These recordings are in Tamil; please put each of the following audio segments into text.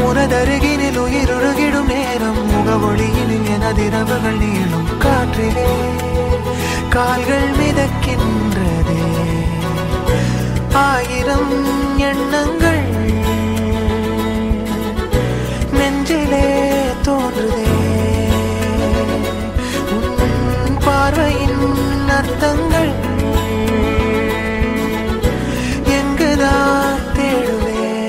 உனதருகினில் உயிருருகிடும் நேரம் முகவொளியினில் எனதிரவுகள் நீளும் காற்றிலே கால்கள் மிதக்கின்றதே ஆயிரம் எண்ணங்கள் நெஞ்சிலே தோன்றுதே உன் பார்வையின் அர்த்தங்கள் எங்குதான் தேடுவேன்.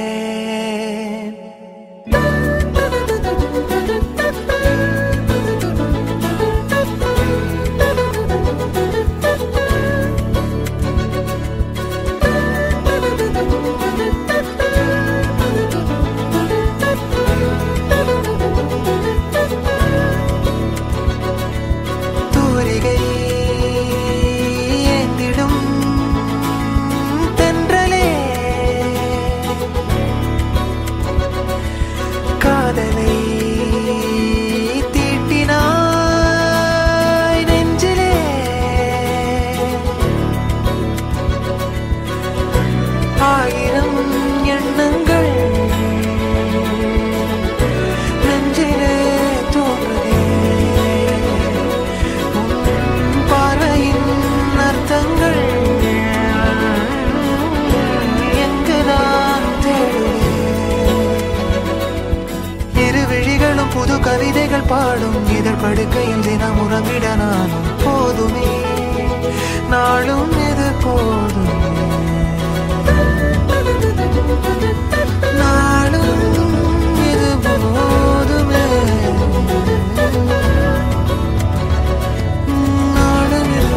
புது கவிதைகள் பாடும் இதழ் படுக்கையில் தினம் உறங்கிட நானும் போதுமே நாளும் இது போதுமே நாளும் இது போதுமே நாளும் இது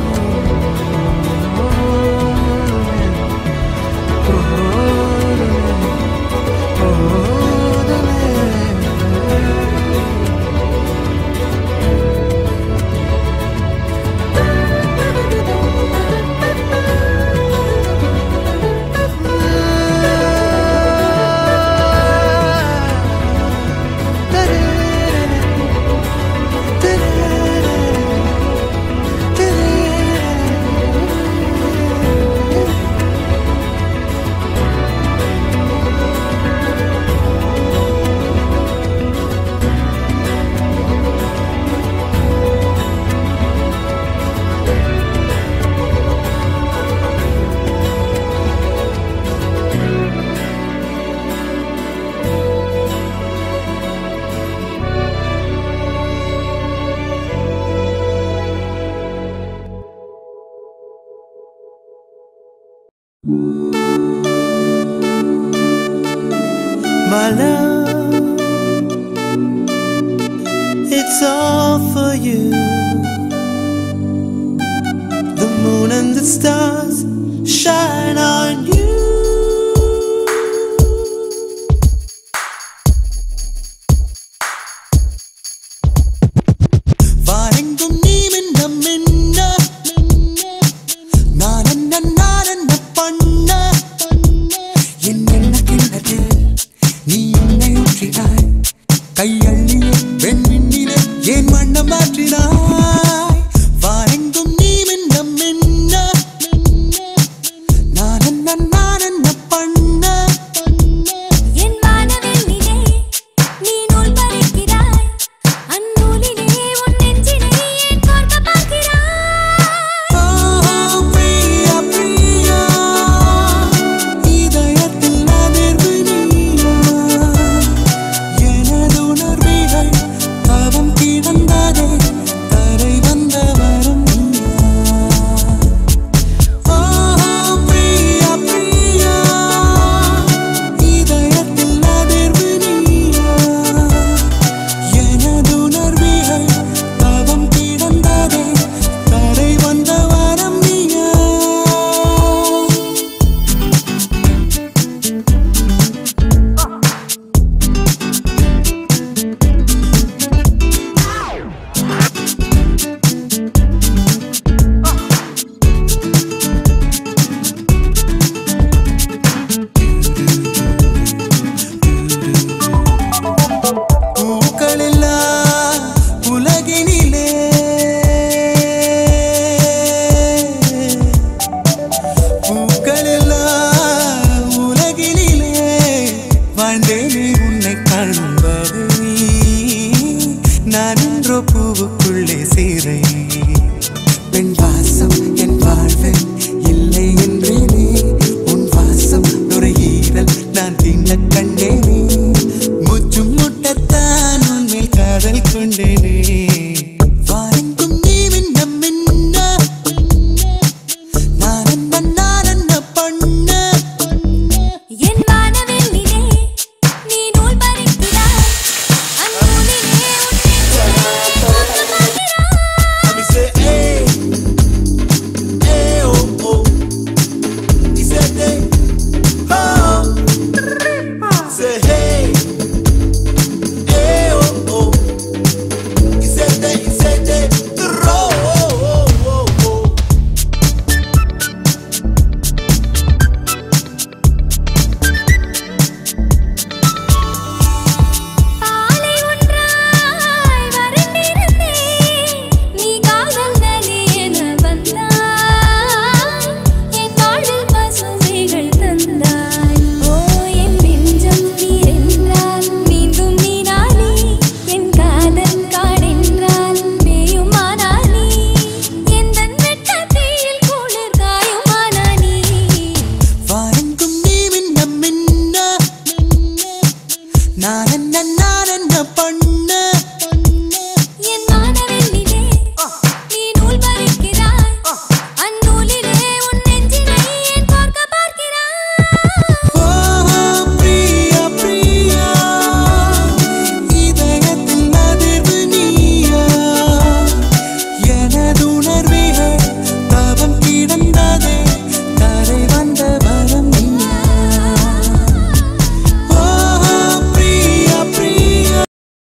My love, it's all for you. The moon and the stars shine on you. வாரெங்கும் நீ மின்ன மின்ன நானென்ன பண்ண என் எண்ண கிண்ணத்தில் நீ என்னை ஊற்றினாய் கையள்ளியே வெண்மின்னிலே ஏன் வண்ணம் மாற்றினாய் வாரெங்கும் நீ மின்ன மின்ன நானென்ன பண்ண என் வானவெண்ணிலே நீ நூல் பறிக்கிறாய் அந்நூலிலே உன் நெஞ்சிலே ஏன் கோர்க்க பார்க்கிறாய் ஓ பிரியா பிரியா இதயத்தில் அதிர்வு நீயா எனது உணர்வே நீ உன்னை காணும் வரை நான் என்றோ பூவுக்குள்ளே சேரை பெண் வாசம் என் வாழ்வில் இல்லை என்றேனே உன் வாசம் நுரையீரல் நான் தீண்ட கண்டேனே முற்றும் முட்டத்தான் உன்மேல் காதல் கொண்டேனே வாரெங்கும் நீ மின்ன மின்ன நான் என்ன பண்ண என் வானவெல்லிலே நீ நூல் பறிக்கிறாய் அந்நூலிலே Let me say hey, hey, oh, oh. He said hey, oh. Say hey, hey, oh, oh. He said hey, oh, oh, oh, oh. பாலை ஒன்றாய் வறண்டிருந்தேன் நீ காதல் நதியென வந்தாய் என் வாழ்வில் பசுமைகள் தந்தாய் ஓ என் நெஞ்சம் நீரென்றால் மீண்டும் நீனானே என் காதல் காடென்றால் மேயுமானானே எந்தன் வெட்டத்தில் குளிர் காயுமானானே வாரெங்கும் நீ மின்ன மின்ன நான் என்ன பண்ண என் வானவெல்லிலே நீ நூல் பறிக்கிறாய் அந்நூலிலே உன் நெஞ்சினை ஏன் பார்க்க பார்க்கிறாய் ஓ பிரியா பிரியா இதயத்தின் அதிர்வு நீயா எனது உணர்வுகள் தவம் கிடந்ததே தரை வந்த வரம் நீயா ஓ பிரியா பிரியா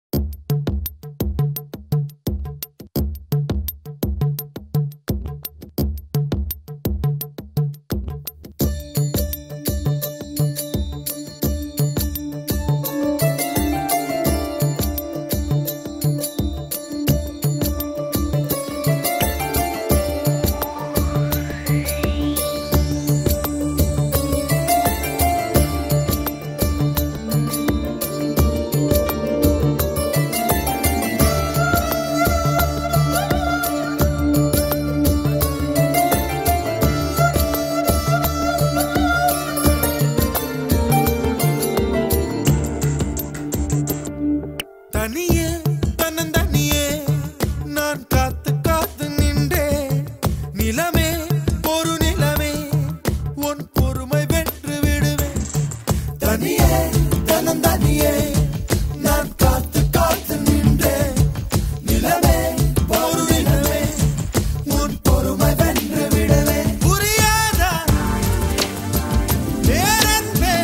தனியே தன்னந்தனியே நான் காத்து காத்து நின்றே நிலமே ஒரு நிலமே உன் பொறுமை வென்று விடுவேன் தனியே தன்னந்தனியே நான் காத்து காத்து நின்றே நிலமே ஒரு நிலமே உன் பொறுமை வென்று விடுவேன் புரியாதா நேரன்பே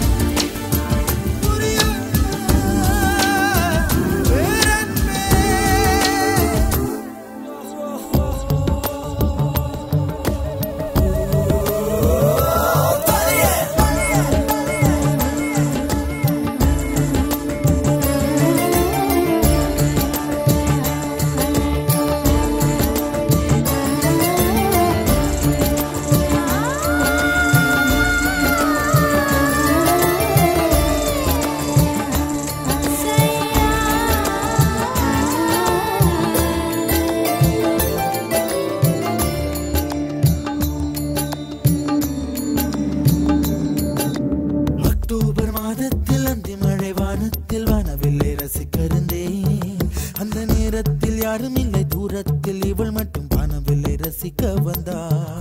அக்டோபர் மாதத்தில் அந்தி மழை வானத்தில் வானவில்லை ரசிக்கிறந்தேன் அந்த நேரத்தில் யாரும் இல்லை தூரத்தில் இவள் மட்டும் வானவில்லை ரசிக்க வந்தாள்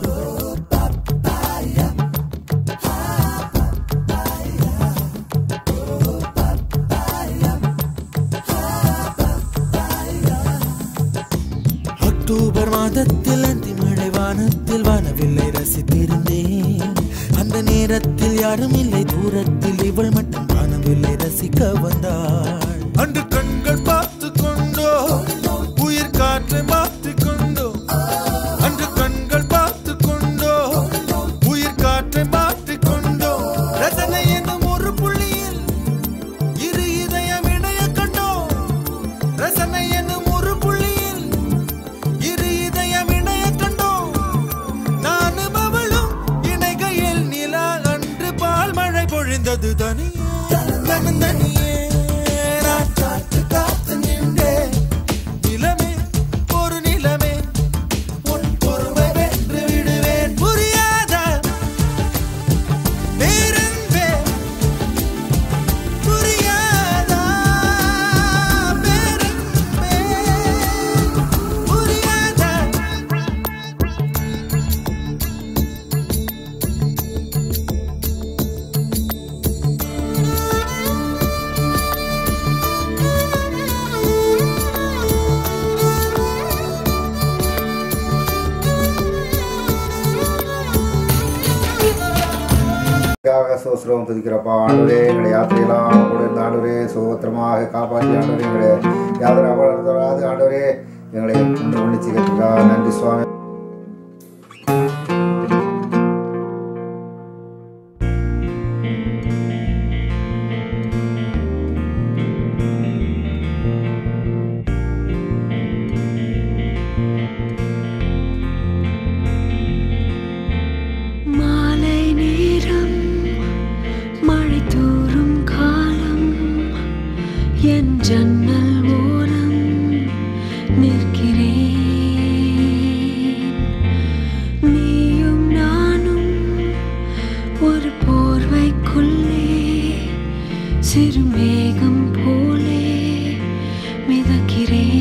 அக்டோபர் மாதத்தில் அந்தி மழை வானத்தில் வானவில்லை ரசித்திருந்தேன் அந்த நேரத்தில் யாரும் இல்லை தூரத்தில் இவள் மட்டும் வானவில்லை ரசிக்க வந்தாள் அன்று கண்கள் பார்த்து கொண்டோ உயிர் காற்றை மாற்றி கொண்டோ அன்று கண்கள் பார்த்து கொண்டோ உயிர் காற்றை மாற்றி கொண்டோ ரசனை என்னும் ஒரு புள்ளியில் இரு இதயம் இணைய கண்டோ ரசனை என்னும் ஒரு புள்ளியில் இரு இதயம் இணைய கண்டோ நானும் அவளும் இணைகையில் நிலா அன்று பால் மழை பொழிந்தது தனியே தனியே நான் காத்து காத்து நின்றேன் நிலமே ஒரு நிலமே உன் பொறுமை வென்று விடுவேன் புரியாத பேரன்பே புரியாதா பேரன்பே புரியாதா சோஸ்ரம் துதிக்கிறப்பா ஆண்டவரே எங்களை யாத்திரையெல்லாம் கூட இருந்த ஆண்டவரே சுகத்திரமாக காப்பாற்றி ஆண்டவரே எங்களை யாத்திரை வளர்த்தவராது ஆண்டவரே எங்களை கொண்டு மன்னிச்சுக்கிறதுக்கா நன்றி சுவாமி. மாலை நேரம் மழை தூறும் காலம் என் ஜன்னல் ஓரம் நிற்கிறேன் நீயும் நானும் ஒரு போர்வைக்குள்ளே சிறு மேகம் போலே மிதக்கிறேன்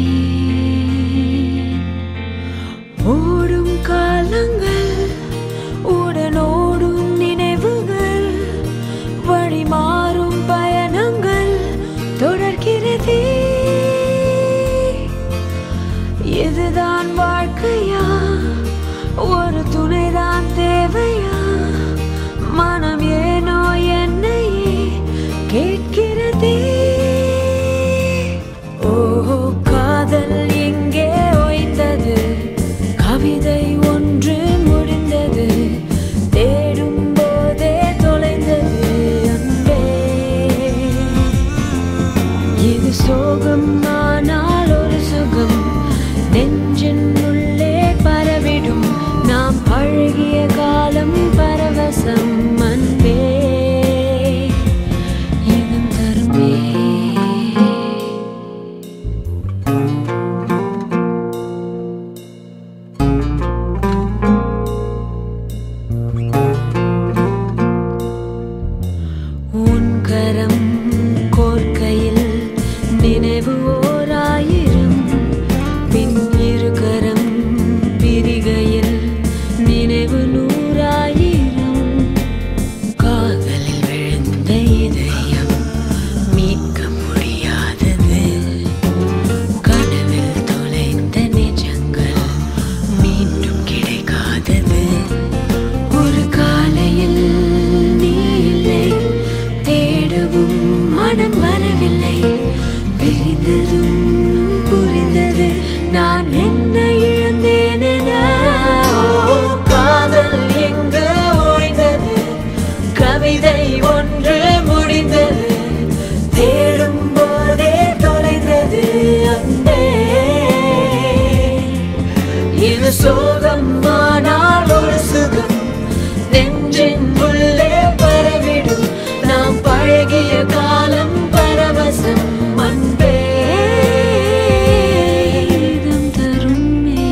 ஓடும் காலங்கள் உடனோடும் நினைவுகள் வழி மாறும் பயணங்கள் தொடர்கிறதே இதுதான் வாழ்க்கையா ஒரு துணைதான் தேவையா மனம் ஏனோ என்னையே கேட்கிறதே ஓ காதல் எங்கே ஓய்ந்தது கவிதை ஒன்று முடிந்தது தேடும் போதே தொலைந்தது அன்பே இது சோகம் ஆனால் ஒரு சுகம் நெஞ்சின் உள்ளே பரவிடும் நாம் பழகிய காலம் பரவசம் அன்பே இதம் தருமே உன் கரம் கோர்க்கையில் நினைவு ஓராயிரம் பின் இரு கரம் பிரிகையில் நினைவு நூறாயிரம் காதலில் விழுந்த இதயம் மீட்க முடியாதது கனவில் தொலைந்த நிஜங்கள் மீண்டும் கிடைக்காதது ஒரு காலையில் நீ இல்லை தேடவும் மனம் வரவில்லை பிரிந்ததும் புரிந்தது நான் என்ன இழந்தேன் என காதல் எங்கு ஓய்ந்தது கவிதை ஒன்று முடிந்தது தேடும் போதே தொலைந்தது அன்பே இது சோகம் ஆனால் ஒரு சுகம் நெஞ்சின் உள்ளே பரவிடும் நாம் பழகிய காலம் பரவசம் அன்பே இதம் தருமே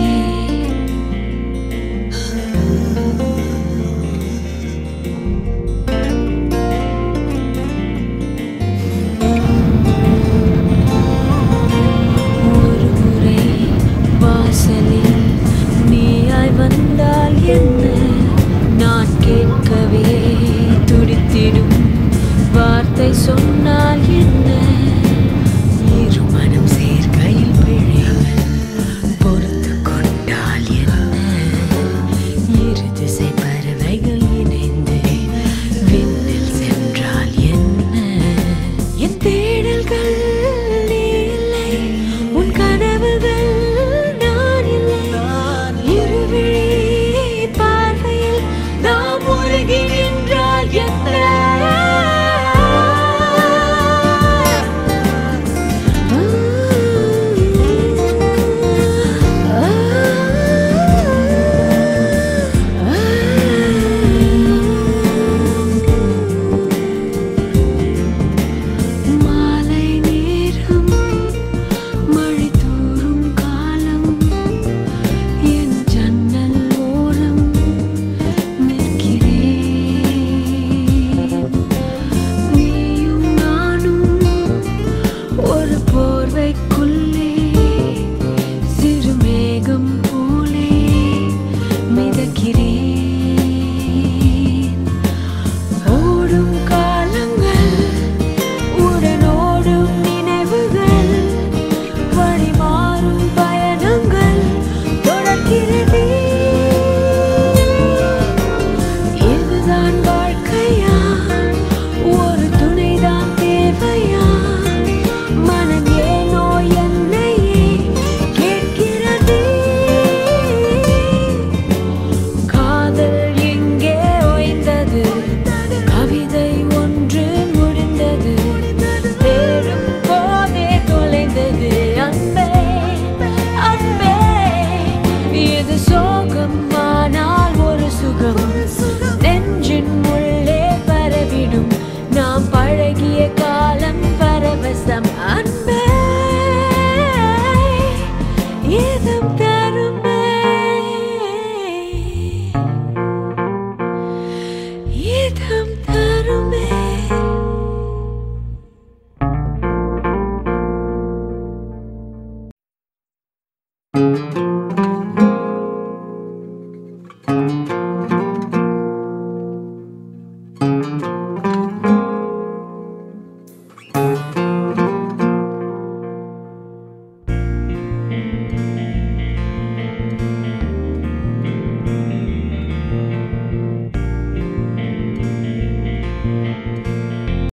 ஒரு முறை வாசலில் நீயாய் வந்தால் என்ன நான் கேட்கவே துடித்திடும் வார்த்தை சொன்னால்